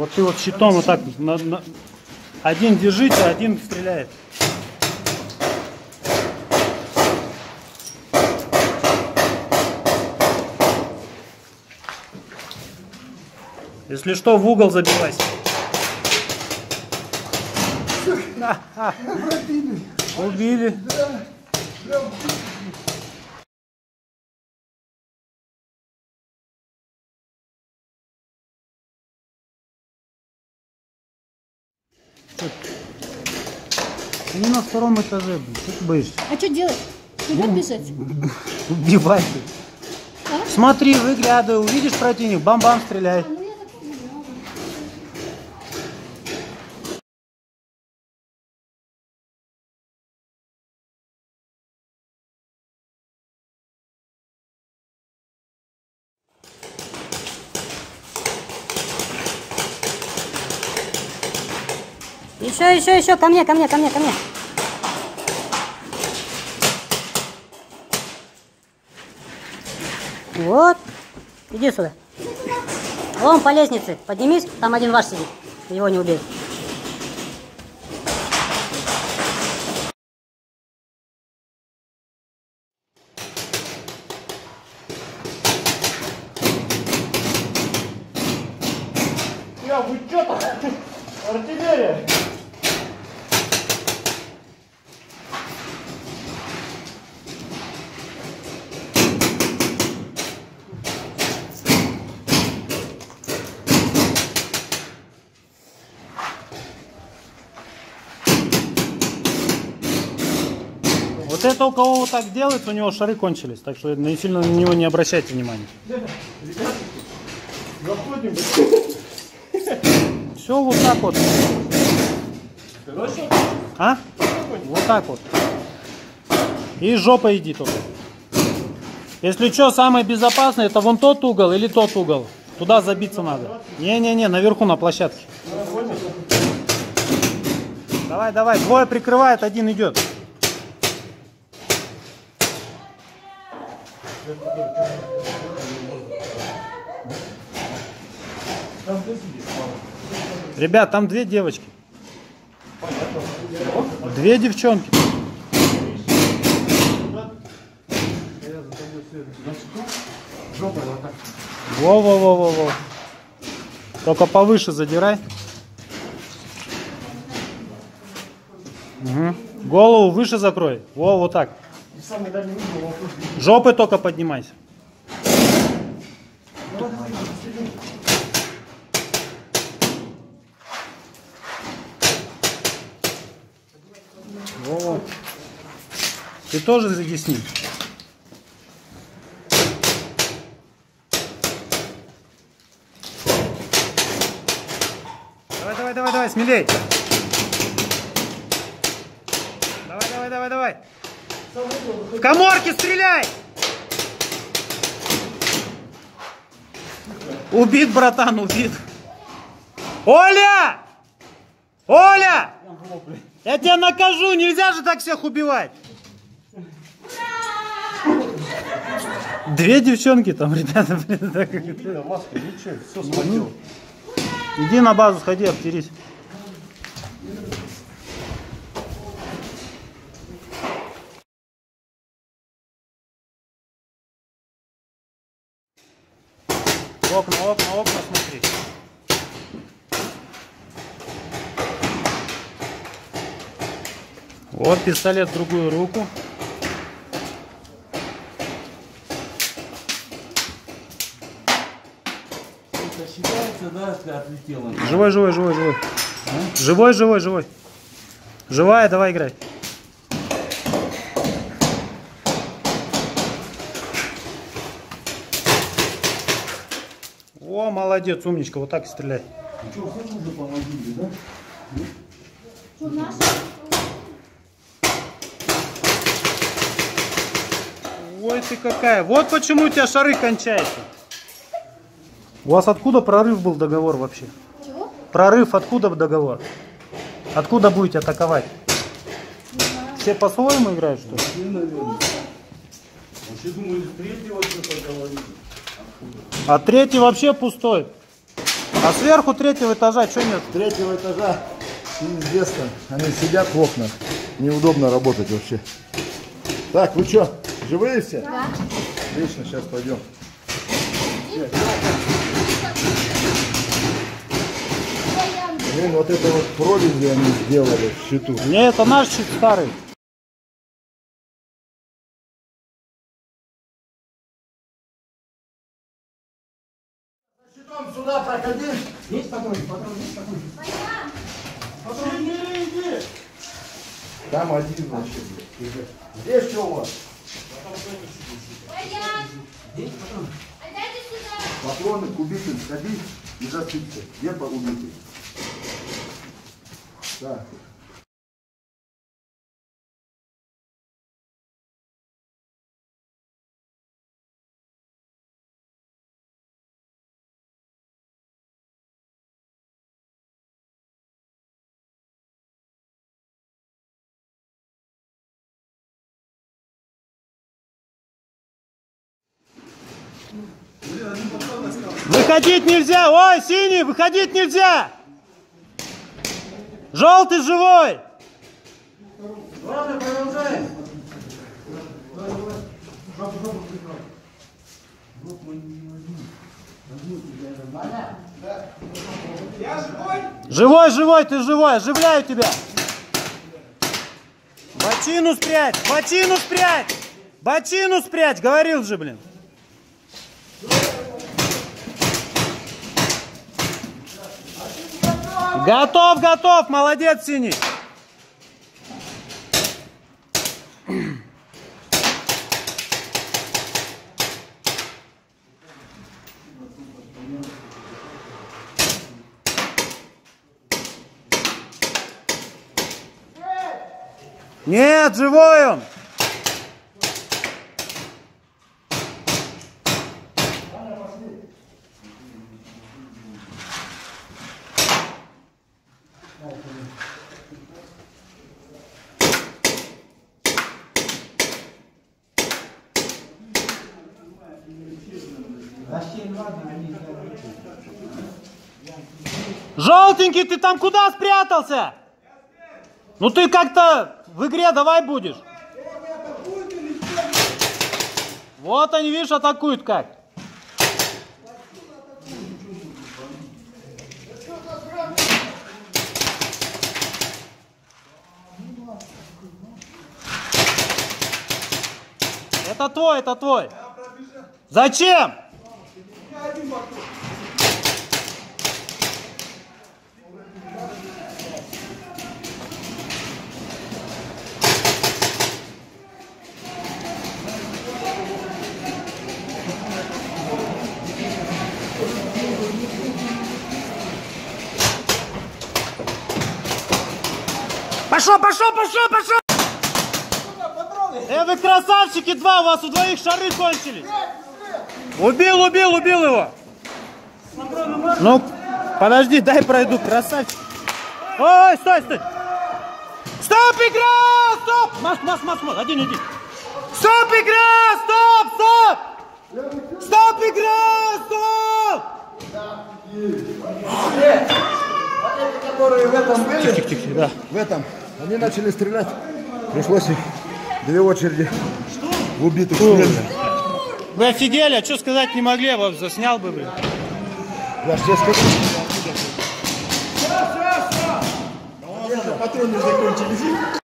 Вот ты вот щитом вот так, один держите, один стреляет. Если что, в угол забивайся. Убили. Они на втором этаже, блин. Что ты боишься? А что делать? Куда бежать? Убивай. А? Смотри, выглядывай, увидишь противник, бам-бам, стреляй. Еще, ко мне. Вот, иди сюда. Вон по лестнице, поднимись, там один ваш сидит, его не убей. Вы что-то? Артиллерия! Вот это у кого вот так делает, у него шары кончились, так что сильно на него не обращайте внимания. Все вот так вот. А? Вот так вот. И жопа иди только. Если что, самое безопасное, это вон тот угол или тот угол. Туда забиться надо. Не-не-не, наверху на площадке. Давай, двое прикрывает, один идет. Ребят, там две девочки. Две девчонки. Во. Только повыше задирай. Угу. Голову выше закрой. Во, вот так. Жопой только поднимайся. Во. Ты тоже иди с ним. Давай, смелей. Давай. В каморке стреляй! Убит, братан, убит. Оля! Я тебя накажу, нельзя же так всех убивать. Две девчонки там, ребята, блин, так как это. Маска, ничего, все схватил. Иди на базу, сходи, обтерись. Окна, смотри. Вот пистолет в другую руку. Живой. Живой. Живая, давай играй. О, молодец, умничка, вот так и стреляй. Ой, ты какая. Вот почему у тебя шары кончаются. У вас откуда прорыв был договор вообще? Чего? Прорыв, откуда договор? Откуда будете атаковать? Все по-своему играют, что ли? Наверное. Вообще думали, с третьего что-то говорили. А третий вообще пустой. А сверху третьего этажа что нет? С третьего этажа неизвестно. Они сидят в окнах. Неудобно работать вообще. Так, вы что, живые все? Да. Отлично, сейчас пойдем. Блин, вот это вот прорези они сделали в щиту. Не, это наш щит старый. Щитом сюда проходи. Есть патрон, есть патрон. Патрон, иди. Там один вообще. Здесь что у вас? Здесь патрон. Патроны к убитым сходи и засыпьте. Где по убитым? Так. Выходить нельзя! Ой, синий, выходить нельзя! Желтый живой! Ладно, продолжаем. Живой, живой, ты живой, оживляю тебя! Бочину спрячь! Бочину спрячь! Бочину спрячь! Говорил же, блин! Готов, готов! Молодец, синий! Нет, живой он! Желтенький, ты там куда спрятался? Ну ты как-то в игре давай будешь. Вот они, видишь, атакуют как. Это твой, это твой. Зачем? Пошел, пошел, пошел, пошел! Вы красавчики два, у вас у двоих шары кончились. Убил, убил, убил его. Ну, подожди, дай пройду, красавчик. Ой, стой, стой. Стоп, игра, стоп. Маш, один, иди. Стоп, игра, стоп, стоп. Стоп, игра, стоп. Которые в этом были, Тихо, да. в этом, они начали стрелять. Пришлось их две очереди в убитых стрелять. Вы офигели, а что сказать не могли, я вас заснял бы, блин. Я ж тебе скажу. Патроны закончились.